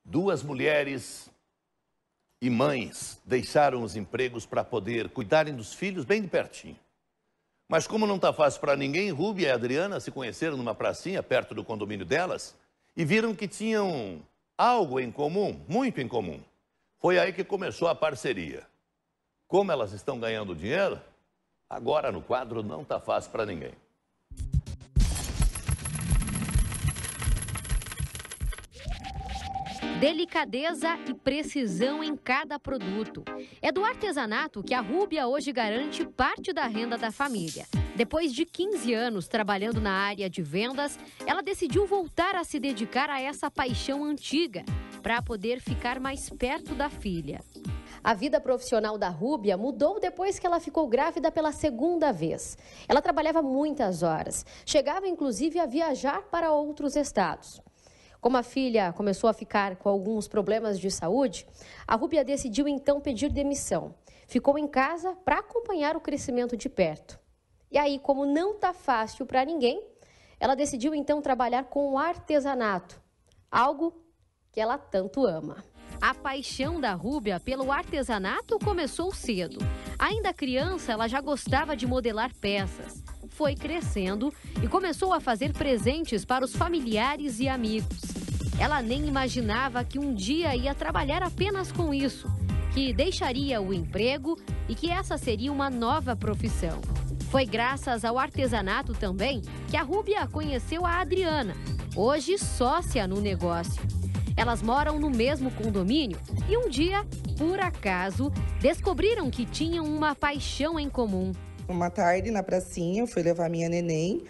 Duas mulheres e mães deixaram os empregos para poder cuidarem dos filhos bem de pertinho. Mas como não está fácil para ninguém, Rúbia e Adriana se conheceram numa pracinha perto do condomínio delas e viram que tinham algo em comum, muito em comum. Foi aí que começou a parceria. Como elas estão ganhando dinheiro, agora no quadro não está fácil para ninguém. Delicadeza e precisão em cada produto. É do artesanato que a Rúbia hoje garante parte da renda da família. Depois de 15 anos trabalhando na área de vendas, ela decidiu voltar a se dedicar a essa paixão antiga, para poder ficar mais perto da filha. A vida profissional da Rúbia mudou depois que ela ficou grávida pela segunda vez. Ela trabalhava muitas horas, chegava inclusive a viajar para outros estados. Como a filha começou a ficar com alguns problemas de saúde, a Rúbia decidiu então pedir demissão. Ficou em casa para acompanhar o crescimento de perto. E aí, como não está fácil para ninguém, ela decidiu então trabalhar com o artesanato, algo que ela tanto ama. A paixão da Rúbia pelo artesanato começou cedo. Ainda criança, ela já gostava de modelar peças. Foi crescendo e começou a fazer presentes para os familiares e amigos. Ela nem imaginava que um dia ia trabalhar apenas com isso, que deixaria o emprego e que essa seria uma nova profissão. Foi graças ao artesanato também que a Rúbia conheceu a Adriana, hoje sócia no negócio. Elas moram no mesmo condomínio e um dia, por acaso, descobriram que tinham uma paixão em comum. Uma tarde na pracinha, eu fui levar minha neném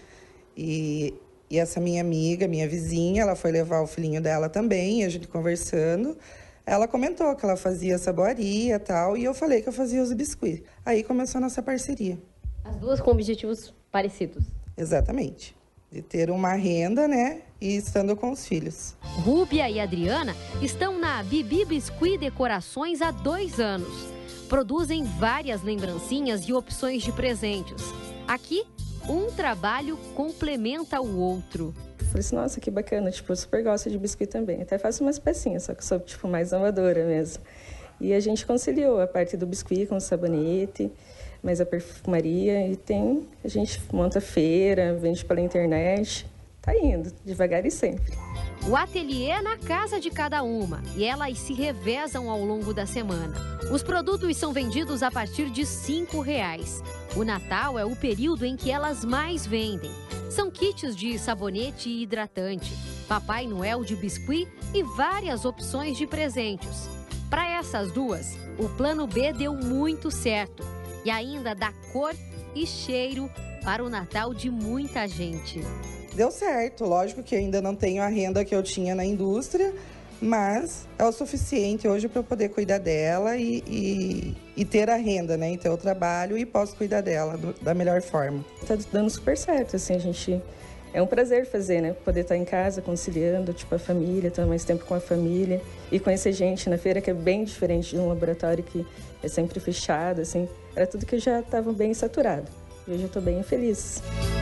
e essa minha amiga, minha vizinha, ela foi levar o filhinho dela também, e a gente conversando. Ela comentou que ela fazia saboaria e tal, e eu falei que eu fazia os biscuits. Aí começou a nossa parceria. As duas com objetivos parecidos. Exatamente. De ter uma renda, né, e estando com os filhos. Rúbia e Adriana estão na Bibi Biscuit Decorações há 2 anos. Produzem várias lembrancinhas e opções de presentes. Aqui, um trabalho complementa o outro. Falei assim, nossa, que bacana, tipo, eu super gosto de biscuit também. Até faço umas pecinhas, só que sou, tipo, mais amadora mesmo. E a gente conciliou a parte do biscuit com o sabonete, mas a perfumaria, e a gente monta feira, vende pela internet, tá indo, devagar e sempre. O ateliê é na casa de cada uma e elas se revezam ao longo da semana. Os produtos são vendidos a partir de R$ 5,00. O Natal é o período em que elas mais vendem. São kits de sabonete e hidratante, Papai Noel de biscuit e várias opções de presentes. Para essas duas, o plano B deu muito certo e ainda dá cor e cheiro para o Natal de muita gente. Deu certo, lógico que ainda não tenho a renda que eu tinha na indústria, mas é o suficiente hoje para eu poder cuidar dela e ter a renda, né? Então eu trabalho e posso cuidar dela da melhor forma. Tá dando super certo, assim, é um prazer fazer, né? Poder estar em casa conciliando, tipo, a família, estar mais tempo com a família e conhecer gente na feira, que é bem diferente de um laboratório que é sempre fechado, assim. Era tudo que eu já estava bem saturado. E hoje eu estou bem feliz.